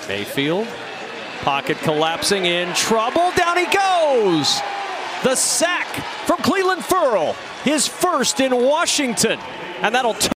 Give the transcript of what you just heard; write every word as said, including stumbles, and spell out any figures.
Mayfield, pocket collapsing, in trouble, down he goes! The sack from Cleveland Ferrell, his first in Washington, and that'll